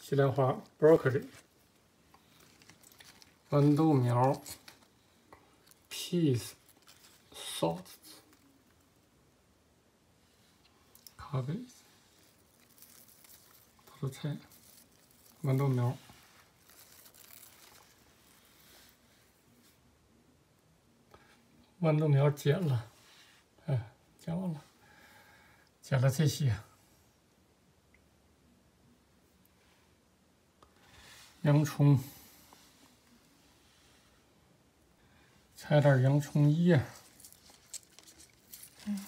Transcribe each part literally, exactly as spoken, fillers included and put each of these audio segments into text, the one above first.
西兰花 （broccoli）、豌豆苗 （peas）、salt、cabbage、土豆菜、豌豆苗。 豌豆苗剪了，哎，剪完了，剪了这些。洋葱，采点洋葱叶。嗯。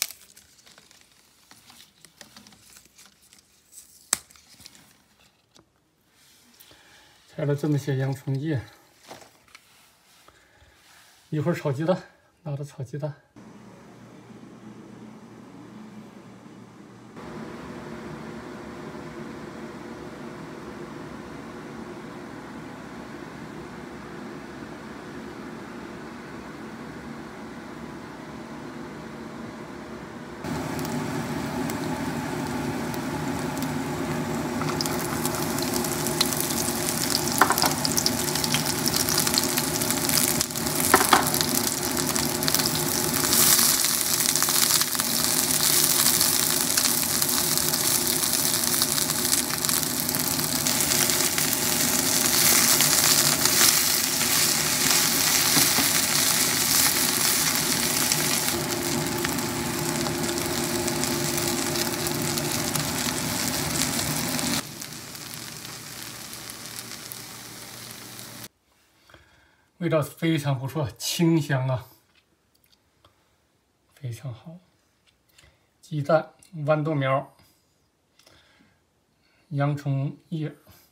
采了这么些洋葱叶，一会儿炒鸡蛋。 拿着炒鸡蛋，味道非常不错，清香啊，非常好。鸡蛋、豌豆苗、洋葱叶。